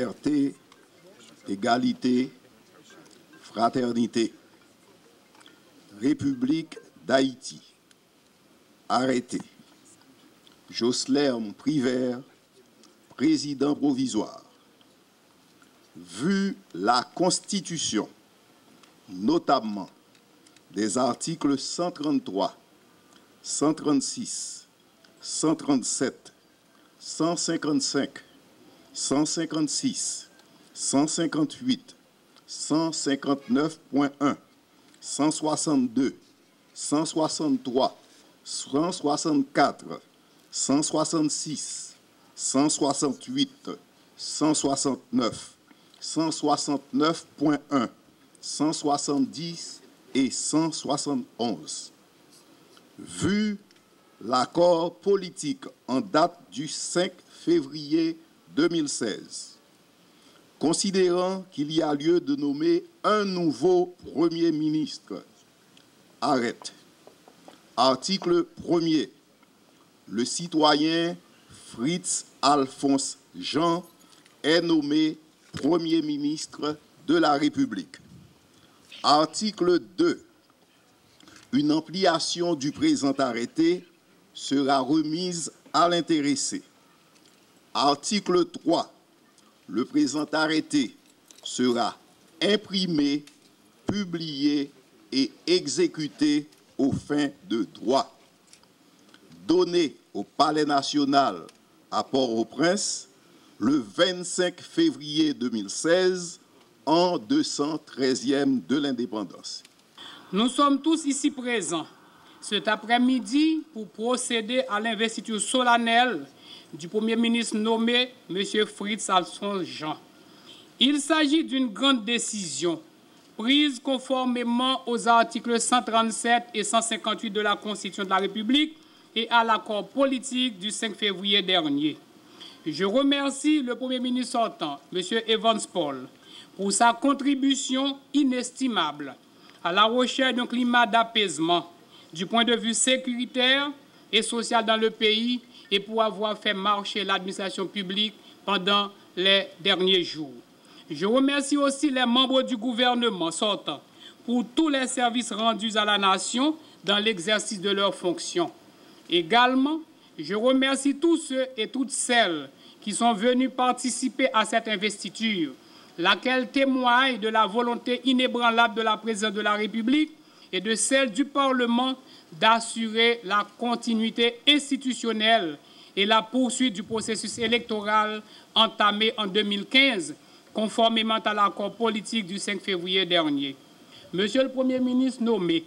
liberté, égalité, fraternité. République d'Haïti. Arrêté. Jocelyn Privert, président provisoire. Vu la Constitution, notamment des articles 133, 136, 137, 155, 156, 158, 159.1, 162, 163, 164, 166, 168, 169, 169.1, 170 et 171. Vu l'accord politique en date du 5 février 2016, considérant qu'il y a lieu de nommer un nouveau Premier ministre, arrête. Article 1er. Le citoyen Fritz Alphonse Jean est nommé Premier ministre de la République. Article 2. Une ampliation du présent arrêté sera remise à l'intéressé. Article 3. Le présent arrêté sera imprimé, publié et exécuté aux fins de droit. Donné au Palais national à Port-au-Prince le 25 février 2016, en 213e de l'indépendance. Nous sommes tous ici présents cet après-midi pour procéder à l'investiture solennelle du Premier ministre nommé M. Fritz Alphonse Jean. Il s'agit d'une grande décision prise conformément aux articles 137 et 158 de la Constitution de la République et à l'accord politique du 5 février dernier. Je remercie le Premier ministre sortant, M. Evans Paul, pour sa contribution inestimable à la recherche d'un climat d'apaisement du point de vue sécuritaire et social dans le pays et pour avoir fait marcher l'administration publique pendant les derniers jours. Je remercie aussi les membres du gouvernement sortant pour tous les services rendus à la nation dans l'exercice de leurs fonctions. Également, je remercie tous ceux et toutes celles qui sont venus participer à cette investiture, laquelle témoigne de la volonté inébranlable de la présidente de la République et de celle du Parlement d'assurer la continuité institutionnelle et la poursuite du processus électoral entamé en 2015, conformément à l'accord politique du 5 février dernier. Monsieur le Premier ministre nommé,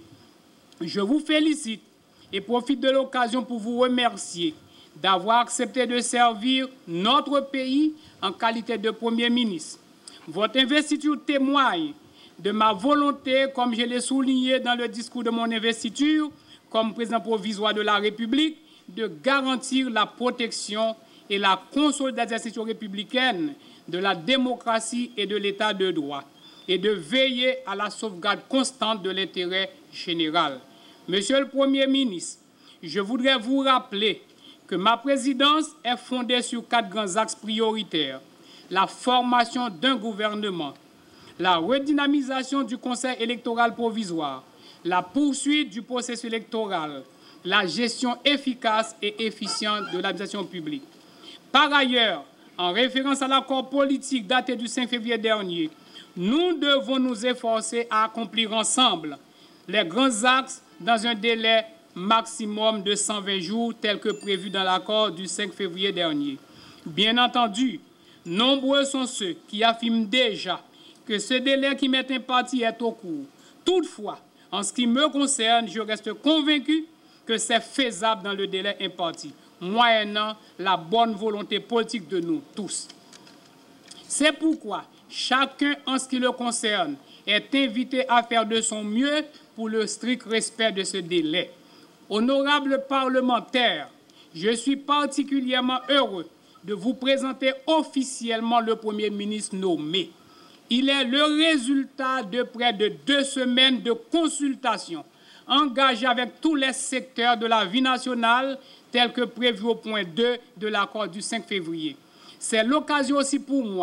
je vous félicite et profite de l'occasion pour vous remercier d'avoir accepté de servir notre pays en qualité de Premier ministre. Votre investiture témoigne de ma volonté, comme je l'ai souligné dans le discours de mon investiture, comme président provisoire de la République, de garantir la protection et la consolidation des institutions républicaines, de la démocratie et de l'état de droit, et de veiller à la sauvegarde constante de l'intérêt général. Monsieur le Premier ministre, je voudrais vous rappeler que ma présidence est fondée sur 4 grands axes prioritaires: la formation d'un gouvernement, la redynamisation du Conseil électoral provisoire, la poursuite du processus électoral, la gestion efficace et efficiente de l'administration publique. Par ailleurs, en référence à l'accord politique daté du 5 février dernier, nous devons nous efforcer à accomplir ensemble les grands axes dans un délai maximum de 120 jours tel que prévu dans l'accord du 5 février dernier. Bien entendu, nombreux sont ceux qui affirment déjà que ce délai qui m'est imparti est au court. Toutefois, en ce qui me concerne, je reste convaincu que c'est faisable dans le délai imparti, moyennant la bonne volonté politique de nous tous. C'est pourquoi chacun, en ce qui le concerne, est invité à faire de son mieux pour le strict respect de ce délai. Honorables parlementaires, je suis particulièrement heureux de vous présenter officiellement le Premier ministre nommé. Il est le résultat de près de 2 semaines de consultation engagées avec tous les secteurs de la vie nationale, tel que prévu au point 2 de l'accord du 5 février. C'est l'occasion aussi pour moi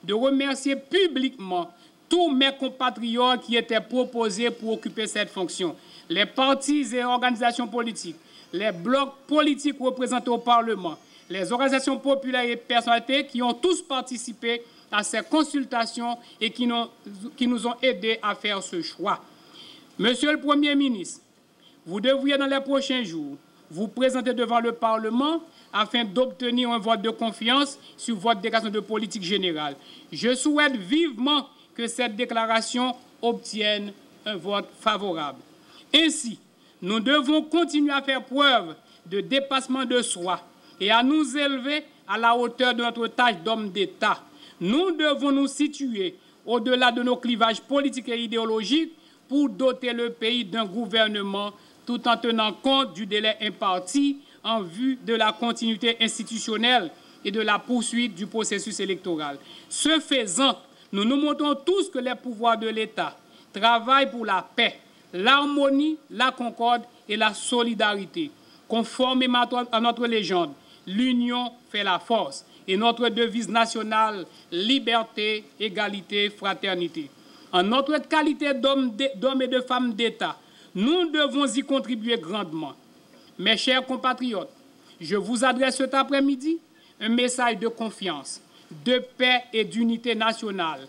de remercier publiquement tous mes compatriotes qui étaient proposés pour occuper cette fonction. Les partis et organisations politiques, les blocs politiques représentés au Parlement, les organisations populaires et personnalités qui ont tous participé à ces consultations et qui nous ont aidés à faire ce choix. Monsieur le Premier ministre, vous devriez dans les prochains jours vous présenter devant le Parlement afin d'obtenir un vote de confiance sur votre déclaration de politique générale. Je souhaite vivement que cette déclaration obtienne un vote favorable. Ainsi, nous devons continuer à faire preuve de dépassement de soi et à nous élever à la hauteur de notre tâche d'homme d'État. Nous devons nous situer au-delà de nos clivages politiques et idéologiques pour doter le pays d'un gouvernement tout en tenant compte du délai imparti en vue de la continuité institutionnelle et de la poursuite du processus électoral. Ce faisant, nous nous montrons tous que les pouvoirs de l'État travaillent pour la paix, l'harmonie, la concorde et la solidarité. Conformément à notre légende, l'union fait la force et notre devise nationale, liberté, égalité, fraternité. En notre qualité d'hommes et de femmes d'État, nous devons y contribuer grandement. Mes chers compatriotes, je vous adresse cet après-midi un message de confiance, de paix et d'unité nationale.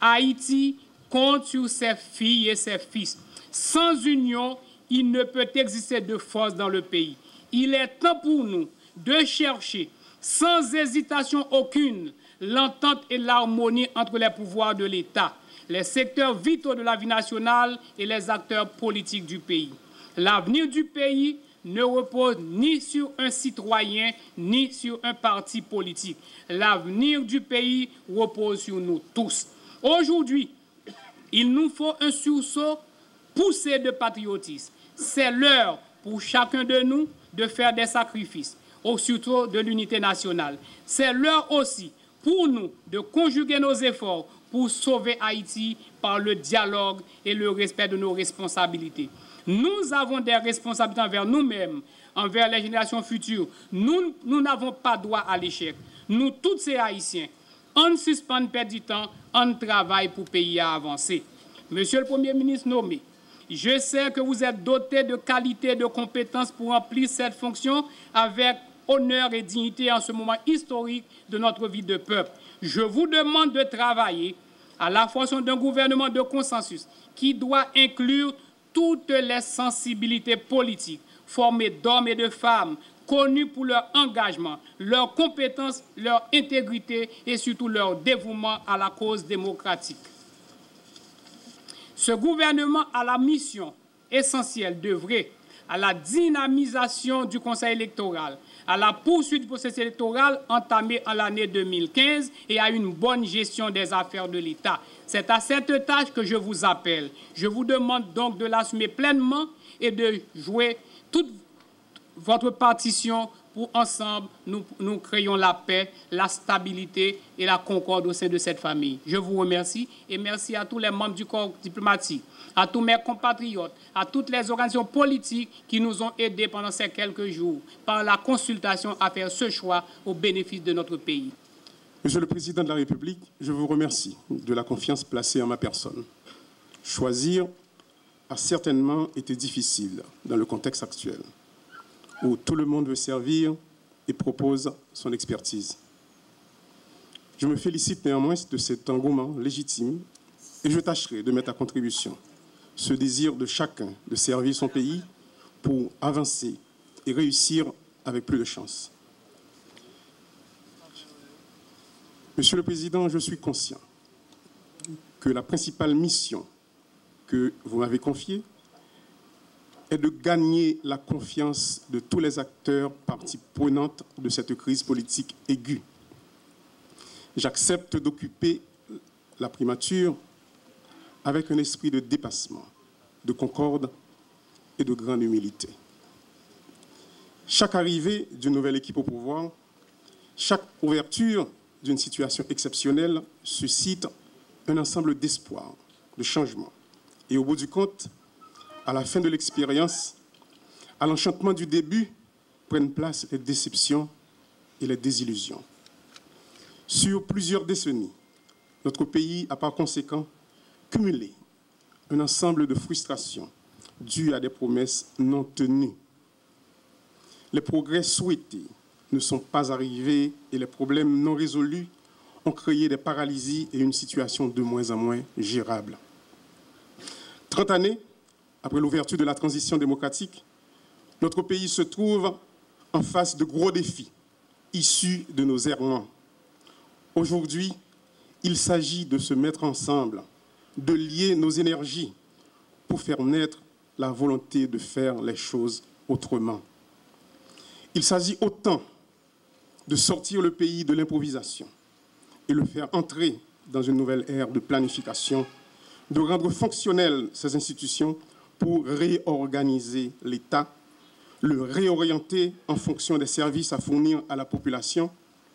Haïti compte sur ses filles et ses fils. Sans union, il ne peut exister de force dans le pays. Il est temps pour nous de chercher, sans hésitation aucune, l'entente et l'harmonie entre les pouvoirs de l'État, les secteurs vitaux de la vie nationale et les acteurs politiques du pays. L'avenir du pays ne repose ni sur un citoyen, ni sur un parti politique. L'avenir du pays repose sur nous tous. Aujourd'hui, il nous faut un sursaut poussé de patriotisme. C'est l'heure pour chacun de nous de faire des sacrifices, au surtout de l'unité nationale. C'est l'heure aussi pour nous de conjuguer nos efforts pour sauver Haïti par le dialogue et le respect de nos responsabilités. Nous avons des responsabilités envers nous-mêmes, envers les générations futures. Nous n'avons pas droit à l'échec. Nous, tous ces Haïtiens, on ne suspend pas du temps, on travaille pour pays à avancer. Monsieur le Premier ministre nommé, je sais que vous êtes doté de qualités et de compétences pour remplir cette fonction avec honneur et dignité en ce moment historique de notre vie de peuple. Je vous demande de travailler à la formation d'un gouvernement de consensus qui doit inclure toutes les sensibilités politiques, formées d'hommes et de femmes, connus pour leur engagement, leur compétence, leur intégrité et surtout leur dévouement à la cause démocratique. Ce gouvernement a la mission essentielle d'œuvrer à la dynamisation du Conseil électoral, à la poursuite du processus électoral entamé en l'année 2015 et à une bonne gestion des affaires de l'État. C'est à cette tâche que je vous appelle. Je vous demande donc de l'assumer pleinement et de jouer toute votre partition pour ensemble nous créons la paix, la stabilité et la concorde au sein de cette famille. Je vous remercie et merci à tous les membres du corps diplomatique, à tous mes compatriotes, à toutes les organisations politiques qui nous ont aidés pendant ces quelques jours par la consultation à faire ce choix au bénéfice de notre pays. Monsieur le Président de la République, je vous remercie de la confiance placée en ma personne. Choisir a certainement été difficile dans le contexte actuel, où tout le monde veut servir et propose son expertise. Je me félicite néanmoins de cet engouement légitime et je tâcherai de mettre à contribution ce désir de chacun de servir son pays pour avancer et réussir avec plus de chance. Monsieur le Président, je suis conscient que la principale mission que vous m'avez confiée est de gagner la confiance de tous les acteurs parties prenantes de cette crise politique aiguë. J'accepte d'occuper la primature avec un esprit de dépassement, de concorde et de grande humilité. Chaque arrivée d'une nouvelle équipe au pouvoir, chaque ouverture d'une situation exceptionnelle suscite un ensemble d'espoir, de changement. Et au bout du compte, à la fin de l'expérience, à l'enchantement du début, prennent place les déceptions et les désillusions. Sur plusieurs décennies, Notre pays a par conséquent cumulé un ensemble de frustrations dues à des promesses non tenues. Les progrès souhaités ne sont pas arrivés et les problèmes non résolus ont créé des paralysies et une situation de moins en moins gérable. 30 années après l'ouverture de la transition démocratique, notre pays se trouve en face de gros défis issus de nos errements. Aujourd'hui, il s'agit de se mettre ensemble, de lier nos énergies pour faire naître la volonté de faire les choses autrement. Il s'agit autant de sortir le pays de l'improvisation et le faire entrer dans une nouvelle ère de planification, de rendre fonctionnelles ces institutions pour réorganiser l'État, le réorienter en fonction des services à fournir à la population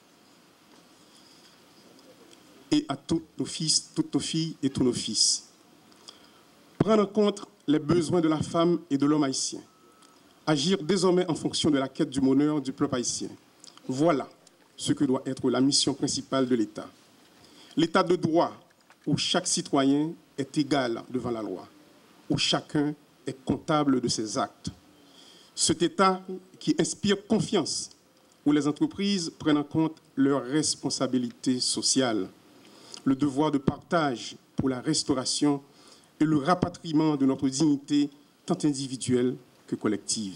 et à tous nos fils, toutes nos filles et tous nos fils. Prendre en compte les besoins de la femme et de l'homme haïtien. Agir désormais en fonction de la quête du bonheur du peuple haïtien. Voilà ce que doit être la mission principale de l'État. L'État de droit où chaque citoyen est égal devant la loi, où chacun est comptable de ses actes. Cet État qui inspire confiance, où les entreprises prennent en compte leurs responsabilités sociales, le devoir de partage pour la restauration et le rapatriement de notre dignité tant individuelle que collective.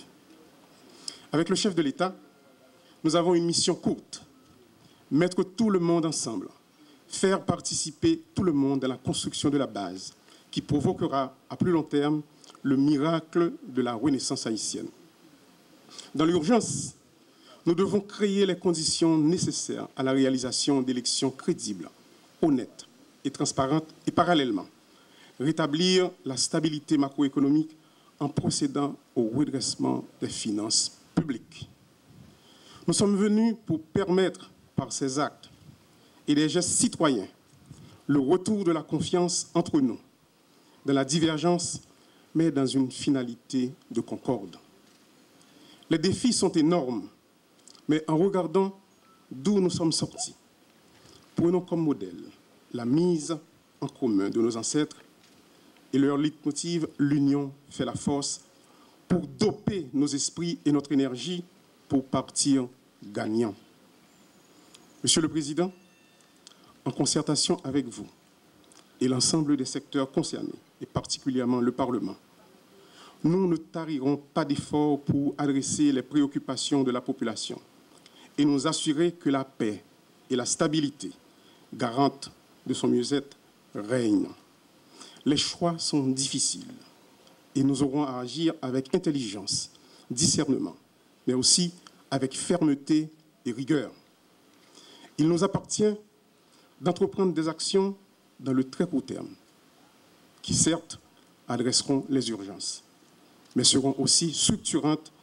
Avec le chef de l'État, nous avons une mission courte, mettre tout le monde ensemble, faire participer tout le monde à la construction de la base qui provoquera à plus long terme le miracle de la renaissance haïtienne. Dans l'urgence, nous devons créer les conditions nécessaires à la réalisation d'élections crédibles, honnêtes et transparentes et parallèlement rétablir la stabilité macroéconomique en procédant au redressement des finances publiques. Nous sommes venus pour permettre par ces actes et des gestes citoyens le retour de la confiance entre nous, dans la divergence, mais dans une finalité de concorde. Les défis sont énormes, mais en regardant d'où nous sommes sortis, prenons comme modèle la mise en commun de nos ancêtres et leur leitmotiv « l'union fait la force » pour doper nos esprits et notre énergie pour partir gagnants. Monsieur le Président, en concertation avec vous et l'ensemble des secteurs concernés, et particulièrement le Parlement, nous ne tarirons pas d'efforts pour adresser les préoccupations de la population et nous assurer que la paix et la stabilité, garantes de son mieux-être, règnent. Les choix sont difficiles et nous aurons à agir avec intelligence, discernement, mais aussi avec fermeté et rigueur. Il nous appartient d'entreprendre des actions dans le très court terme, qui certes adresseront les urgences, mais seront aussi structurantes